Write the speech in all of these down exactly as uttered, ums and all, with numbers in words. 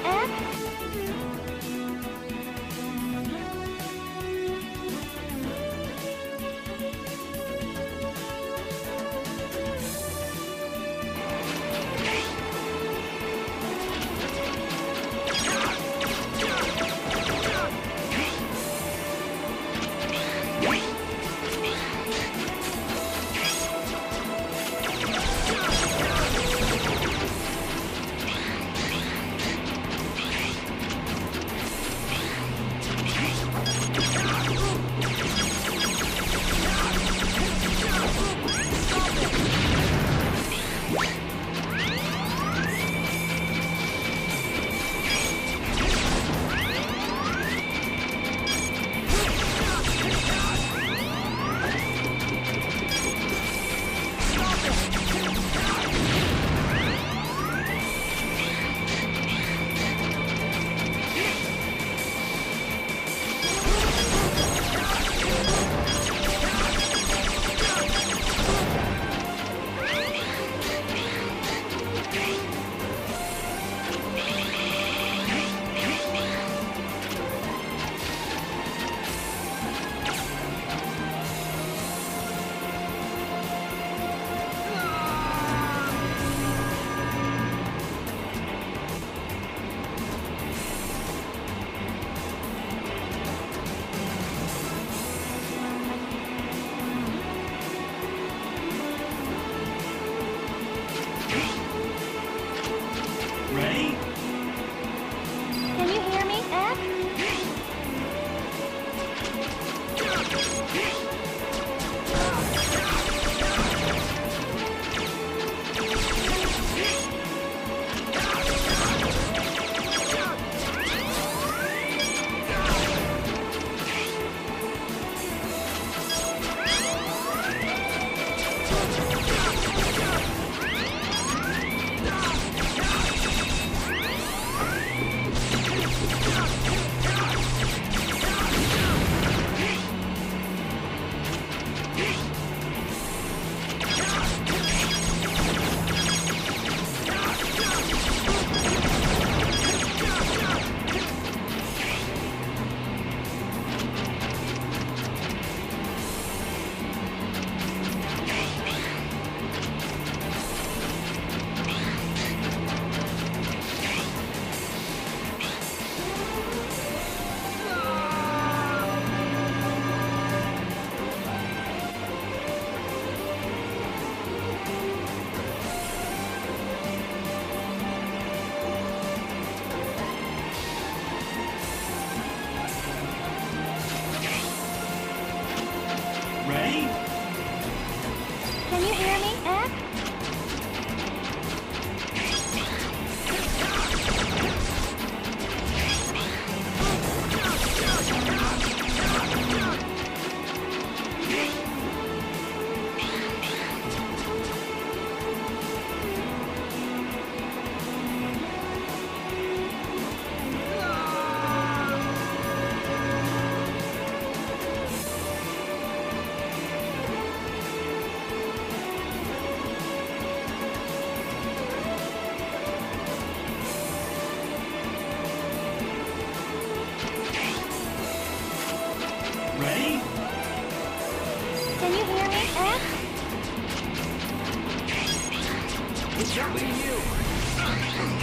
F? Ready? Can you hear me, F? Ready? Can you hear me, F? Ready? Can you hear me, F? It's up to you.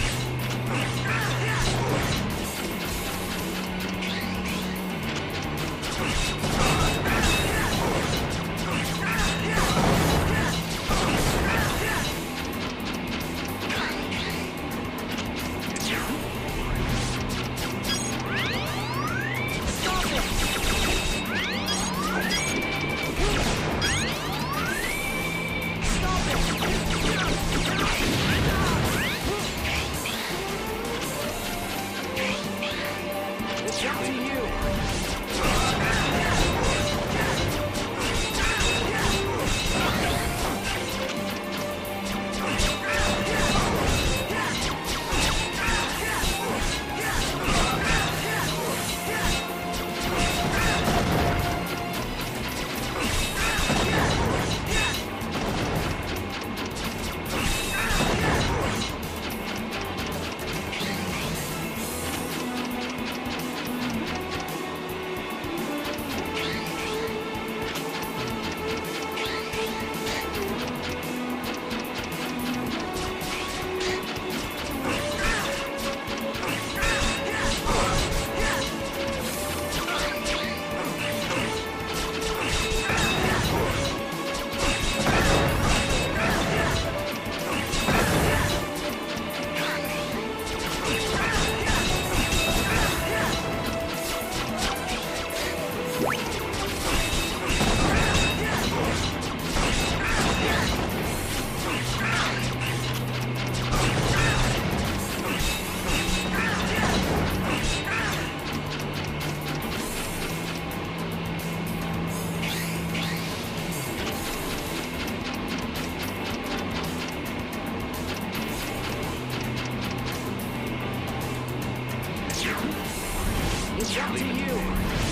up to you.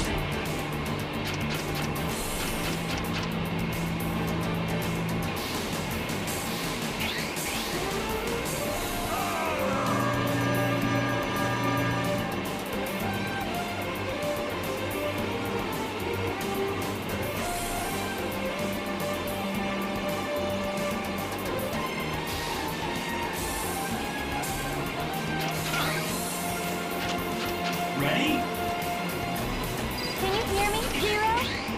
Ready? Can you hear me, Zero?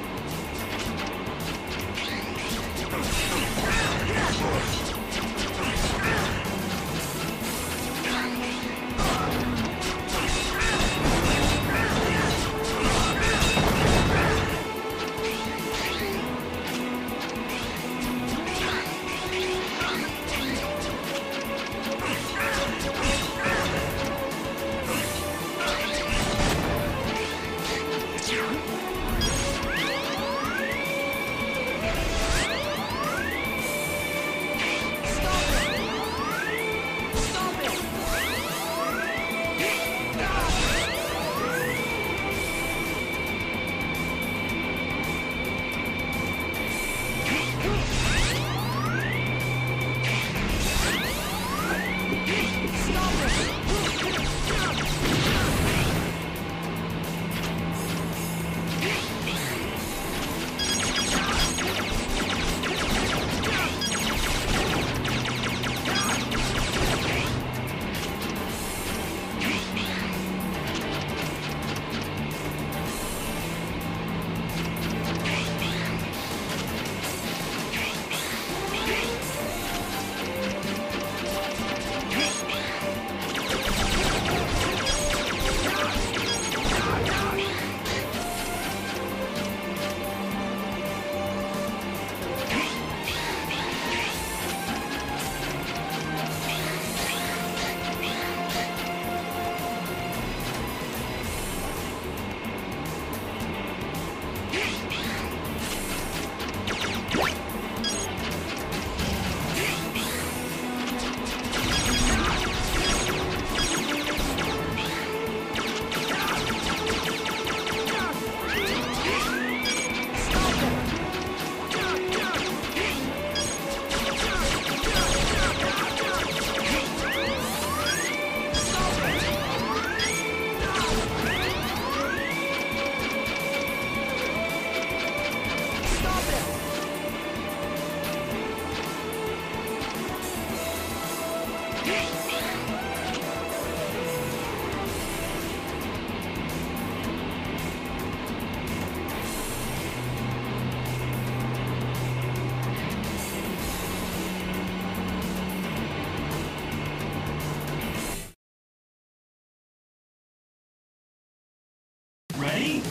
Ready?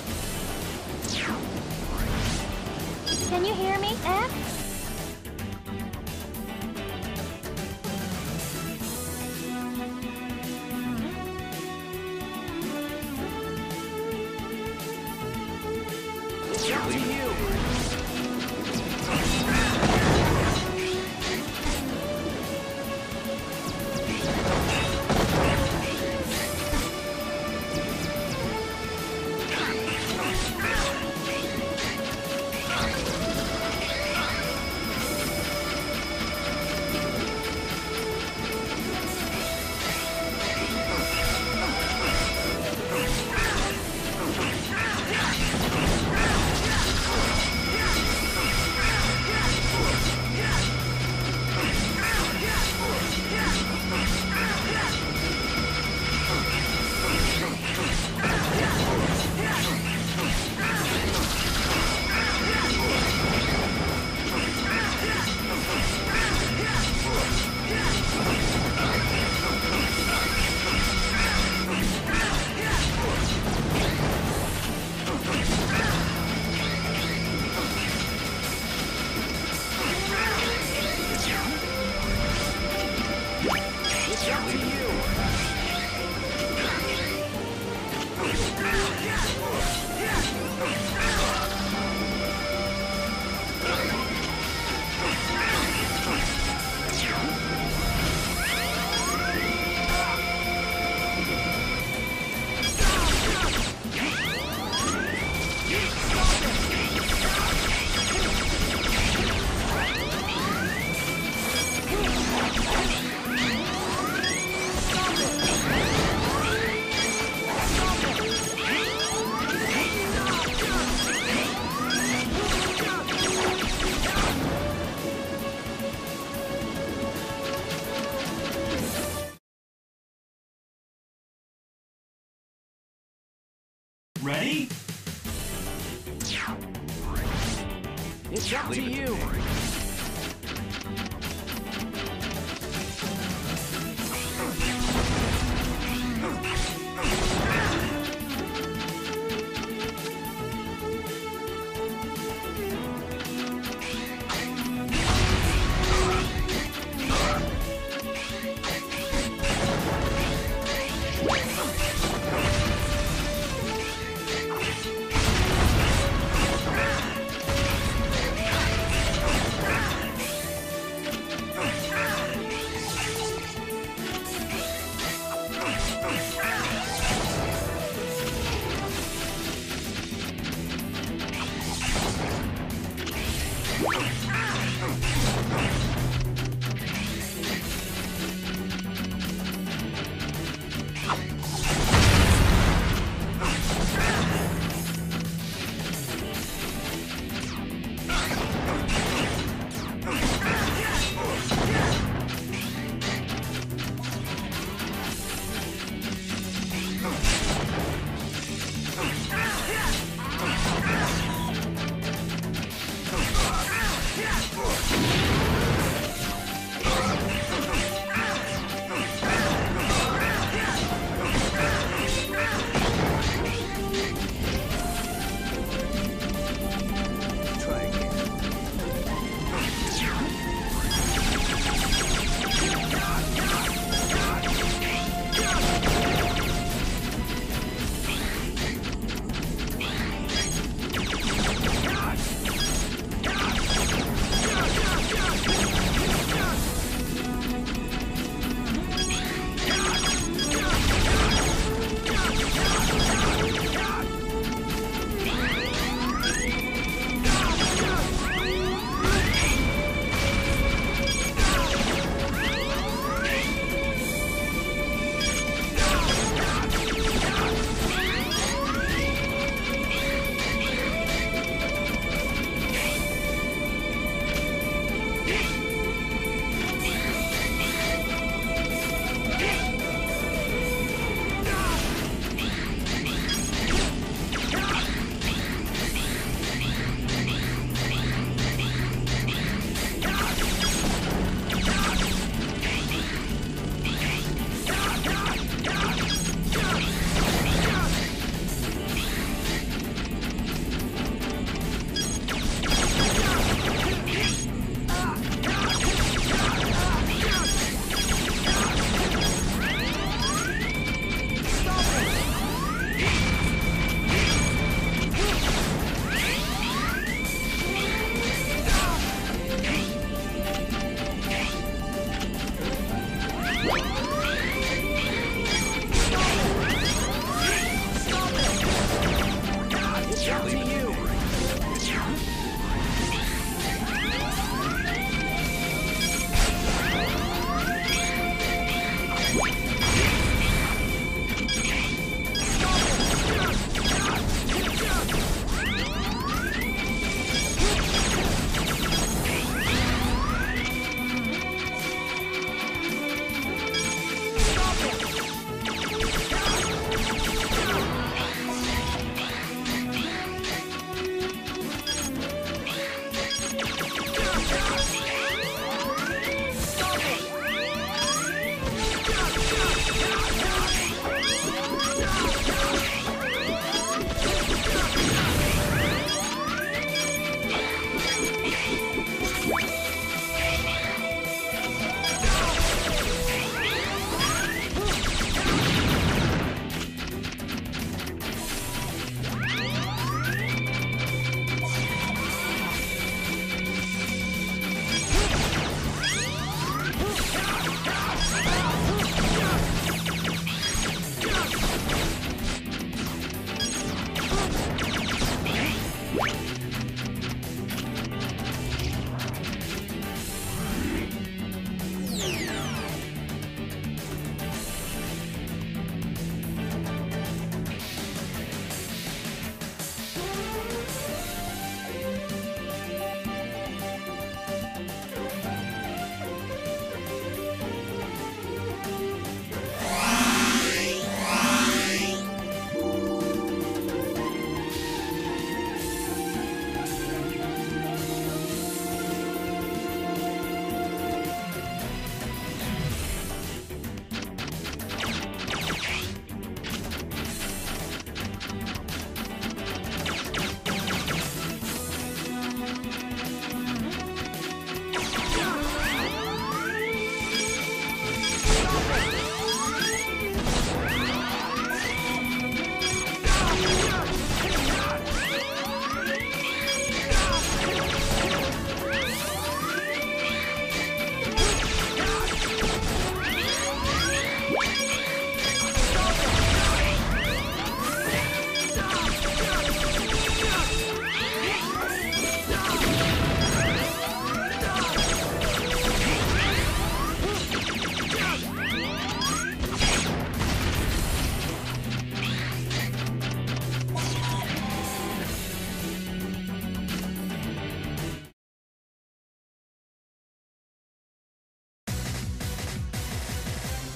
Can you hear me, F? It's up to you. Ready? It's up to you.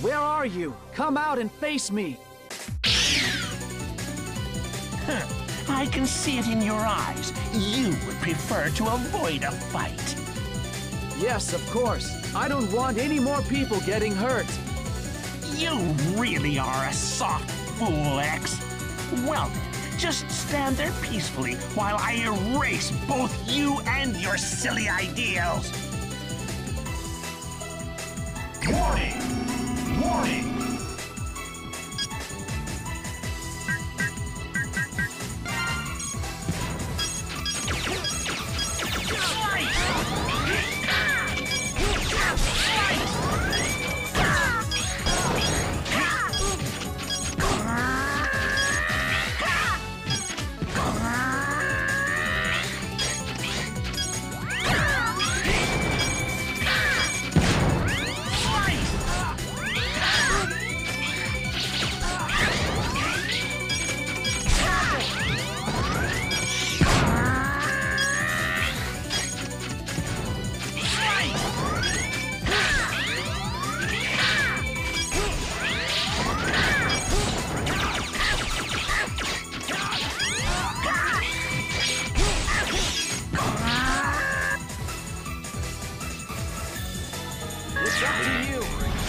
Where are you? Come out and face me! Huh. I can see it in your eyes. You would prefer to avoid a fight. Yes, of course. I don't want any more people getting hurt. You really are a soft fool, X. Well then, just stand there peacefully while I erase both you and your silly ideals. Warning! Warning! It's up to you.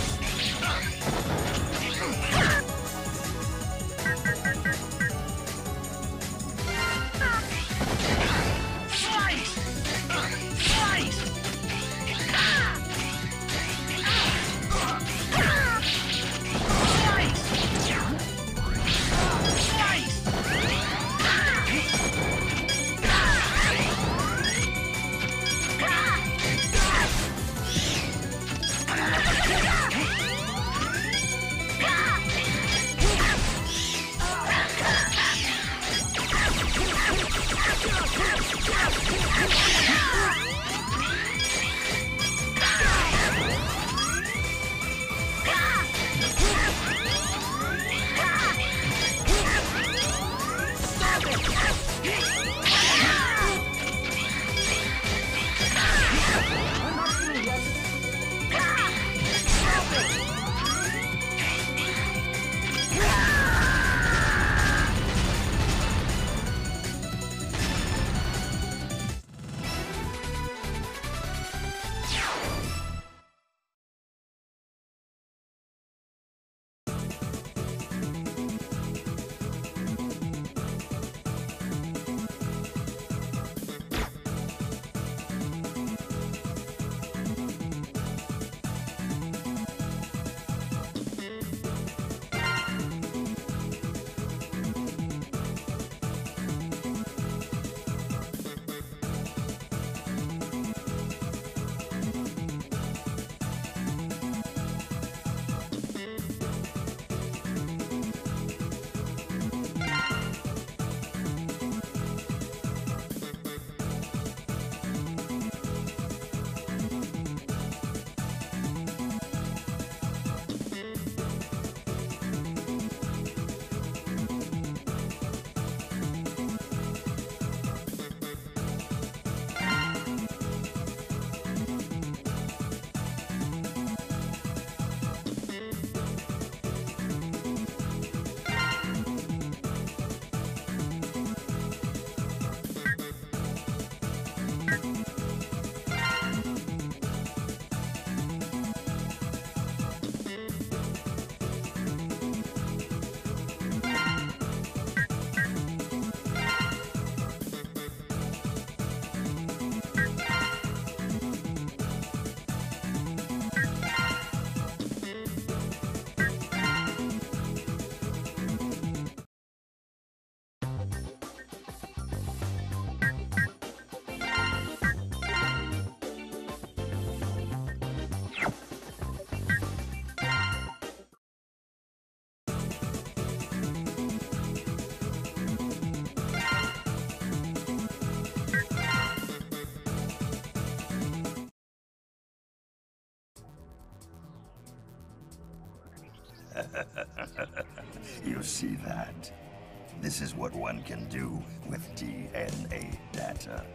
You see that? This is what one can do with D N A data.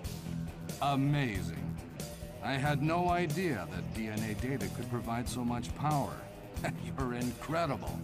Amazing. I had no idea that D N A data could provide so much power. You're incredible.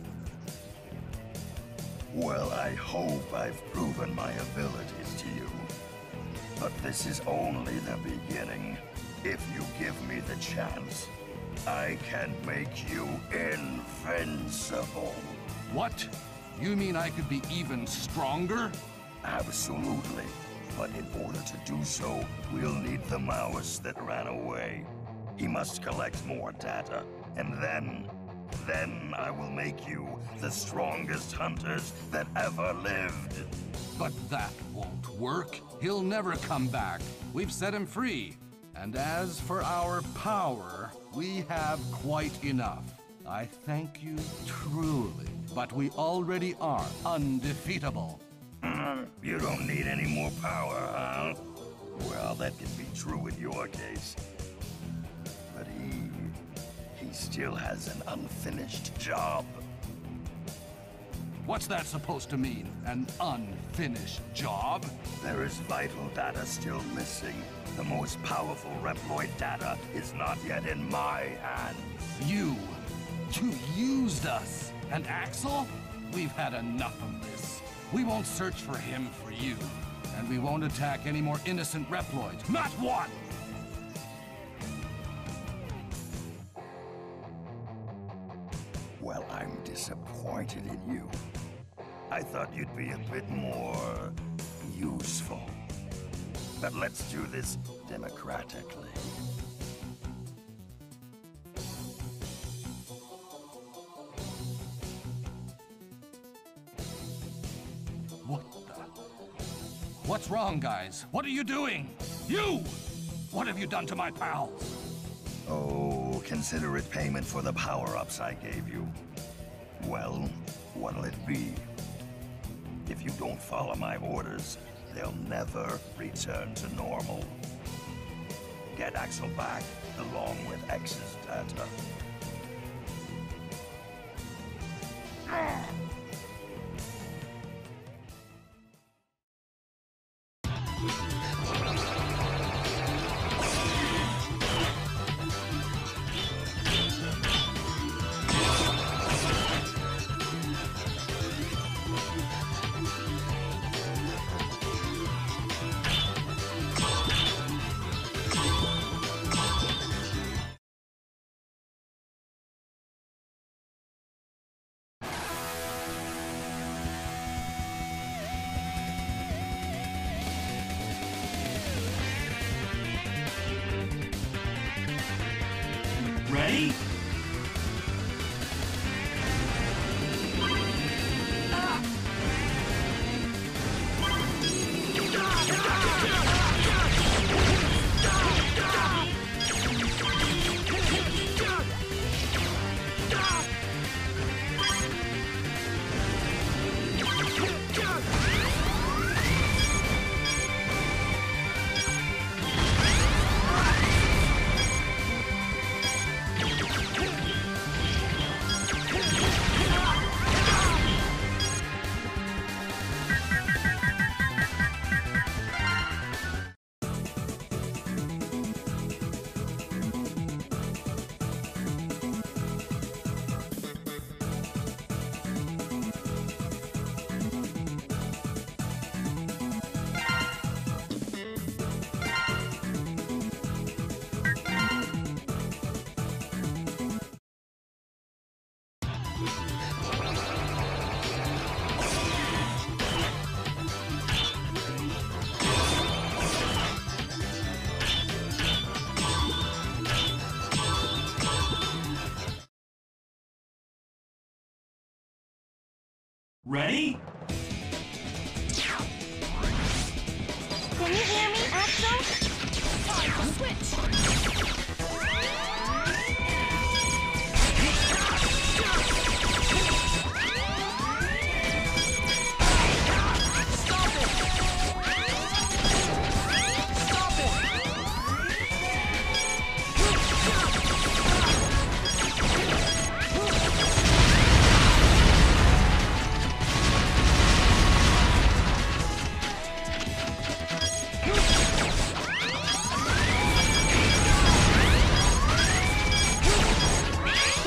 Well, I hope I've proven my abilities to you. But this is only the beginning. If you give me the chance, I can make you invincible. What? You mean I could be even stronger? Absolutely. But in order to do so, we'll need the mouse that ran away. He must collect more data, and then... then I will make you the strongest hunters that ever lived. But that won't work. He'll never come back. We've set him free. And as for our power, we have quite enough. I thank you truly, but we already are undefeatable. Mm, you don't need any more power, huh? Well, that could be true in your case. But he... he still has an unfinished job. What's that supposed to mean? An unfinished job? There is vital data still missing. The most powerful Reploid data is not yet in my hands. You... you used us. And Axel? We've had enough of this. We won't search for him for you. And we won't attack any more innocent Reploids. Not one! Well, I'm disappointed in you. I thought you'd be a bit more... useful. But let's do this democratically. What the... What's wrong, guys? What are you doing? You! What have you done to my pals? Oh, consider it payment for the power-ups I gave you. Well, what'll it be? If you don't follow my orders, they'll never return to normal. Get Axel back, along with X's data. Ready? Ready? Can you hear me, Axel? Time to switch!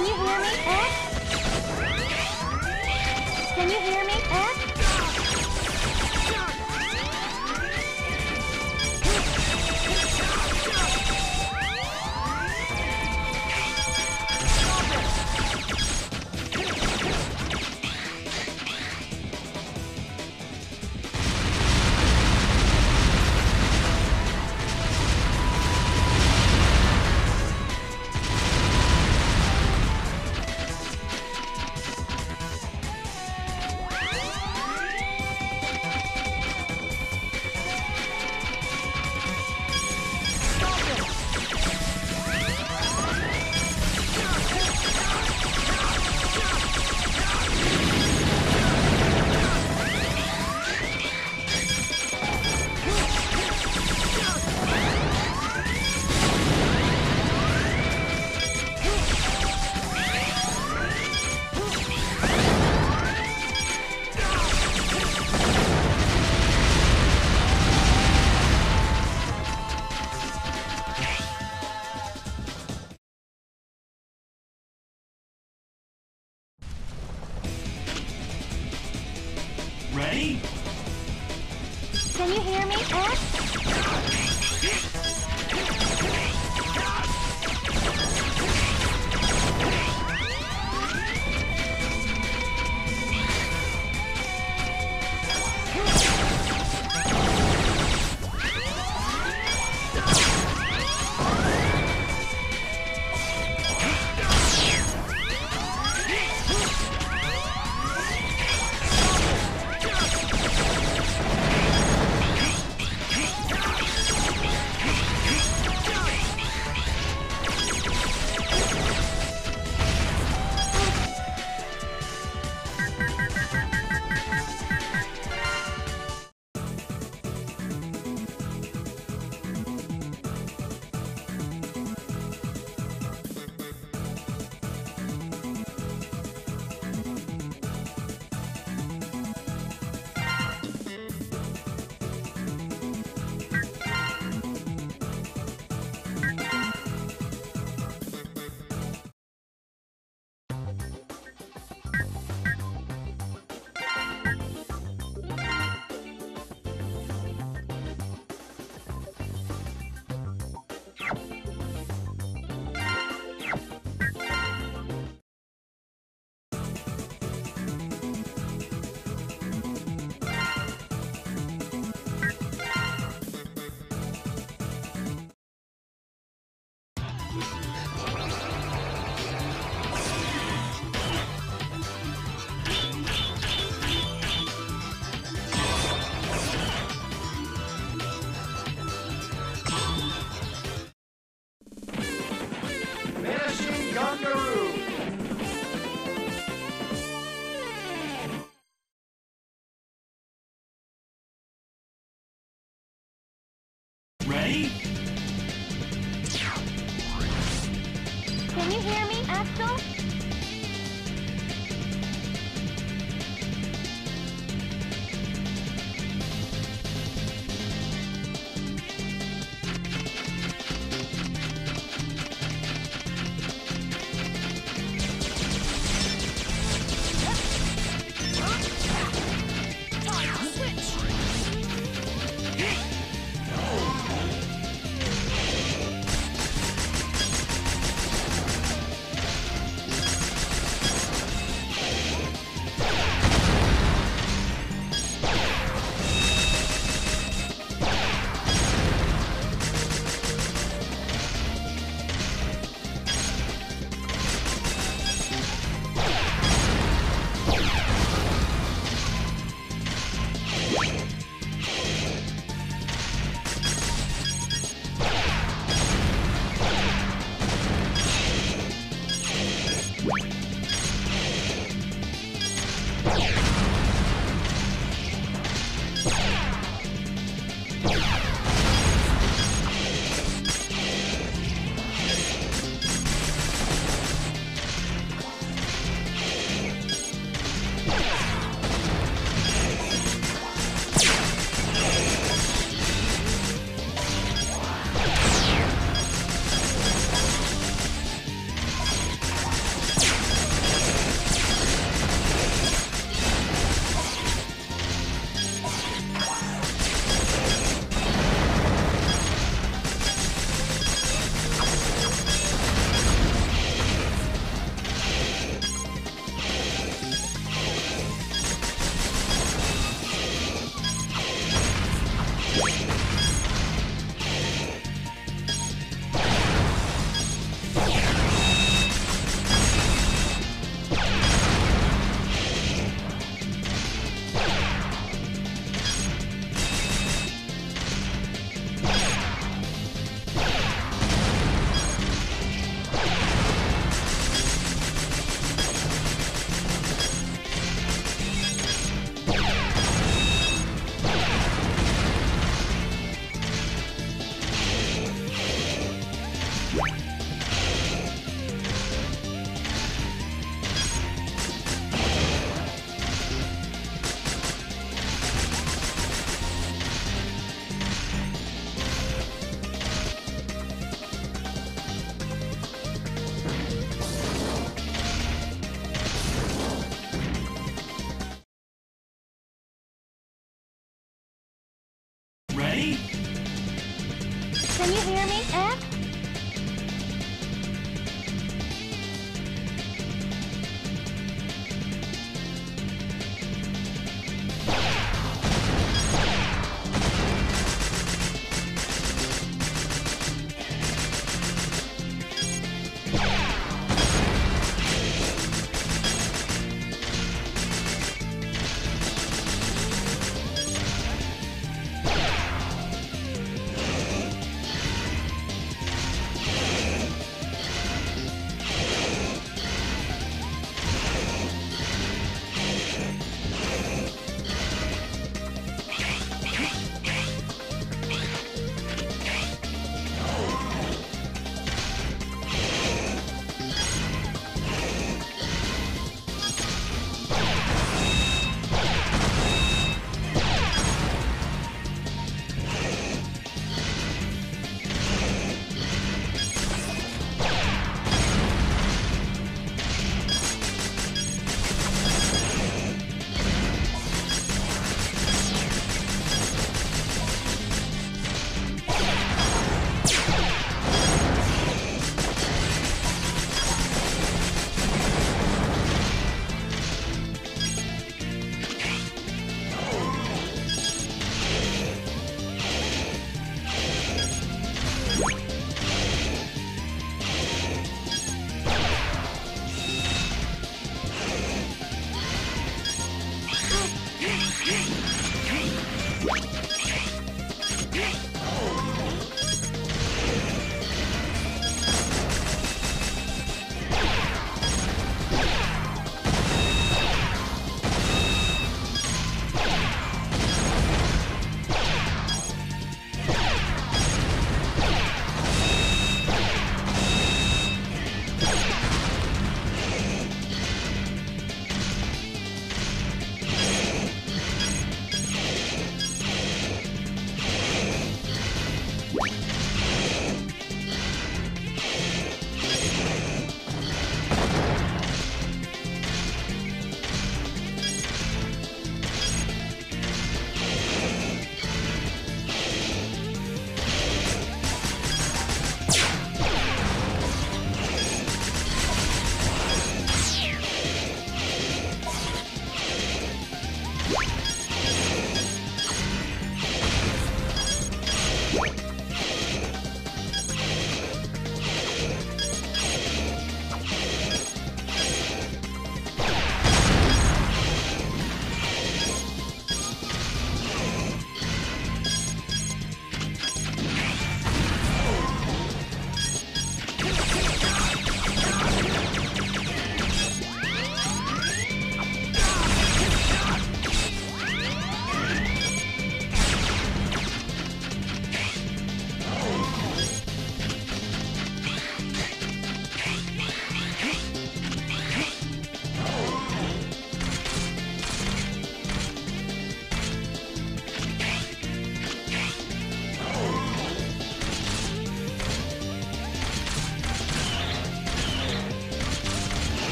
Can you hear me, X? Can you hear me, X? Ready? Can you hear me, X?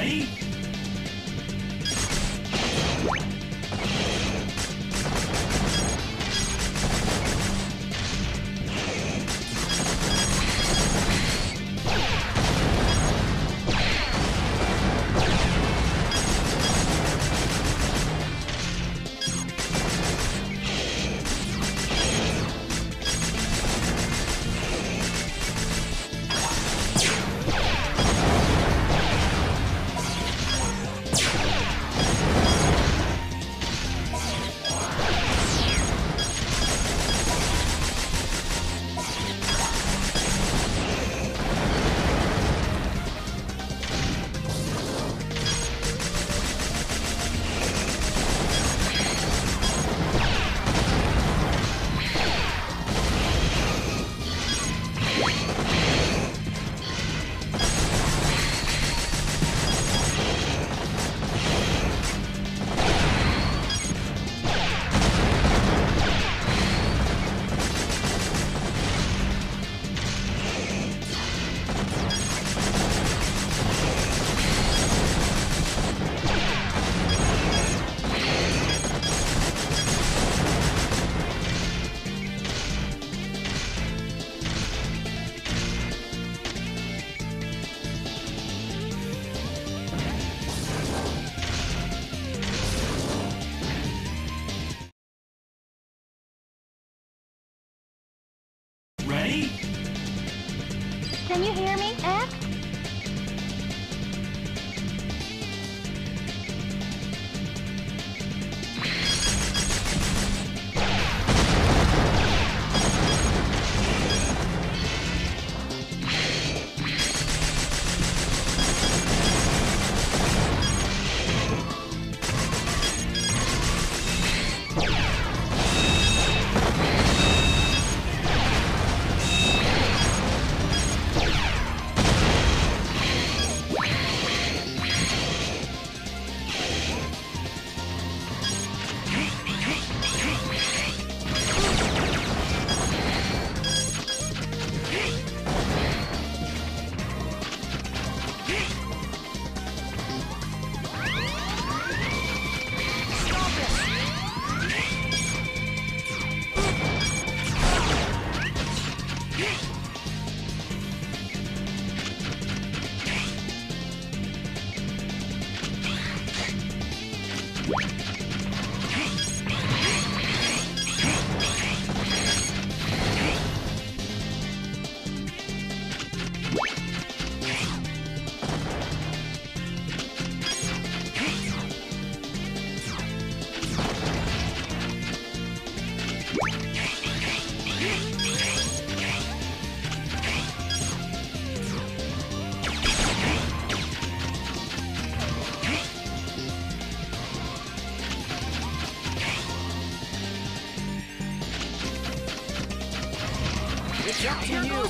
Ready? Ready? Can you hear me, X? It's up to you.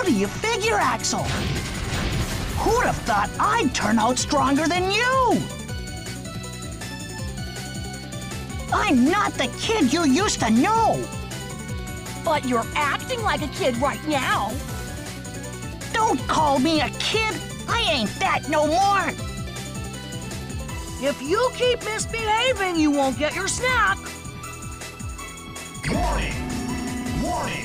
do you figure, Axel? Who'd have thought I'd turn out stronger than you? I'm not the kid you used to know. But you're acting like a kid right now. Don't call me a kid. I ain't that no more. If you keep misbehaving, you won't get your snack. Warning! Warning!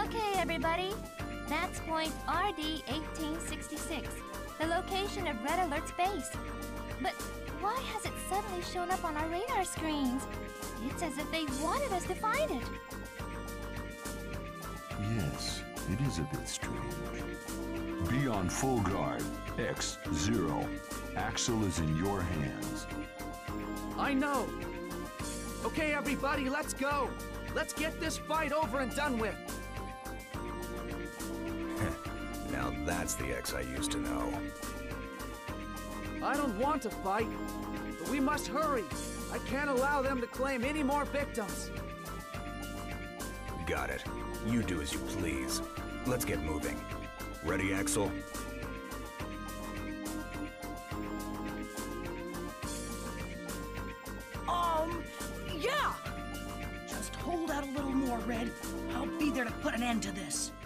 Okay, everybody. That's point R D eighteen sixty-six, the location of Red Alert's base. But why has it suddenly shown up on our radar screens? It's as if they wanted us to find it. Yes, it is a bit strange. Be on full guard. X zero. Axel is in your hands. I know. Okay, everybody, let's go. Let's get this fight over and done with. Now that's the X I used to know. I don't want to fight, but we must hurry. I can't allow them to claim any more victims. Got it. You do as you please. Let's get moving. Ready, Axel? Um, yeah! Just hold out a little more, Red. I'll be there to put an end to this.